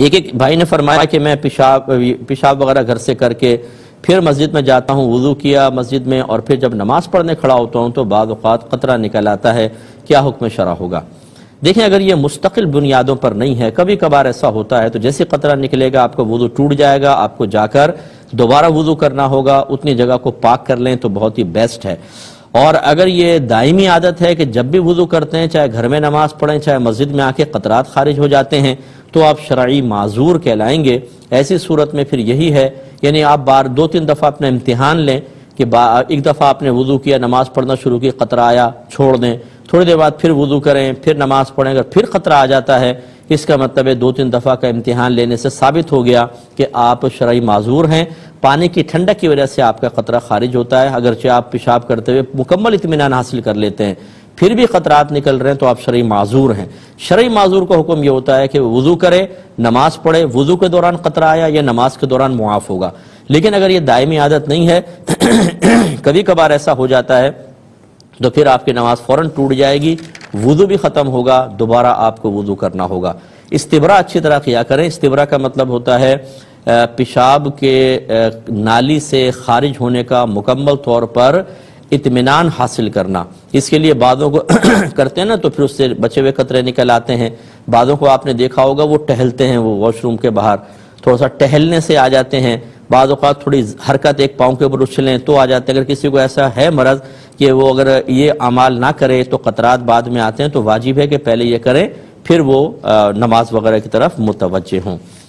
ایک بھائی نے فرمایا کہ میں پیشاب وغیرہ گھر سے کر کے پھر مسجد میں جاتا ہوں، وضو کیا مسجد میں، اور پھر جب نماز پڑھنے کھڑا ہوتا ہوں تو بعض اوقات قطرہ نکل آتا ہے، کیا حکم شرع ہوگا؟ دیکھیں، اگر یہ مستقل بنیادوں پر نہیں ہے، کبھی کبھار ایسا ہوتا ہے تو جیسے قطرہ نکلے گا آپ کا وضو ٹوٹ جائے گا، آپ کو جا کر دوبارہ وضو کرنا ہوگا، اتنی جگہ کو پاک کر لیں تو بہت ہی بیسٹ ہے۔ اور اگر یہ دائمی عادت ہے کہ جب بھی وضو کرتے ہیں، چاہے گھر میں نماز پڑھیں چاہے مسجد میں آ کے قطرات خارج ہو جاتے ہیں، تو آپ شرعی معذور کہلائیں گے۔ ایسی صورت میں پھر یہی ہے، یعنی آپ دو تین دفعہ اپنا امتحان لیں کہ ایک دفعہ آپ نے وضو کیا، نماز پڑھنا شروع کی، قطرہ آیا، چھوڑ دیں، تھوڑی دیر بعد پھر وضو کریں، پھر نماز پڑھیں، اگر پھر قطرہ آ جاتا ہے، اس کا مطلب ہے دو تین دفعہ کا امتحان لینے سے ثابت ہو گیا کہ آپ شرعی معذور ہیں، پانی کی ٹھنڈک کی وجہ سے آپ کا قطرہ خارج ہوتا ہے، اگرچہ آپ پیشاب کرتے ہوئے مکمل اطمینان حاصل کر لیتے ہیں، پھر بھی قطرات نکل رہے ہیں تو آپ شرعی معذور ہیں۔ شرعی معذور کا حکم یہ ہوتا ہے کہ وضو کرے، نماز پڑھے، وضو کے دوران قطرہ آیا یا نماز کے دوران معاف ہوگا۔ لیکن اگر یہ دائمی عادت نہیں ہے، کبھی کبھار ایسا ہو جاتا ہے، تو پھر آپ کی نماز فوراً ٹوٹ جائے گی، وضو بھی ختم ہوگا، دوبارہ آپ کو وضو کرنا ہوگا۔ استبراء اچھی طرح کیا کریں۔ استبراء کا مطلب ہوتا ہے پیشاب کے نالی سے خارج ہونے کا مکمل طور پر اطمینان حاصل کرنا۔ اس کے لیے بعضوں کو کرتے ہیں نا تو پھر اس سے بچے ہوئے قطرے نکل آتے ہیں، بعضوں کو آپ نے دیکھا ہوگا وہ ٹہلتے ہیں، وہ واش روم کے باہر تھوڑا سا ٹہلنے سے آ جاتے ہیں، بعض اوقات تھوڑی حرکت ایک پاؤں کے اوپر اچھلیں تو آ جاتے ہیں۔ اگر کسی کو ایسا ہے مرض کہ وہ اگر یہ اعمال نہ کرے تو قطرات بعد میں آتے ہیں، تو واجب ہے کہ پہلے یہ کریں پھر وہ نماز وغیرہ کی طرف متوجہ ہوں۔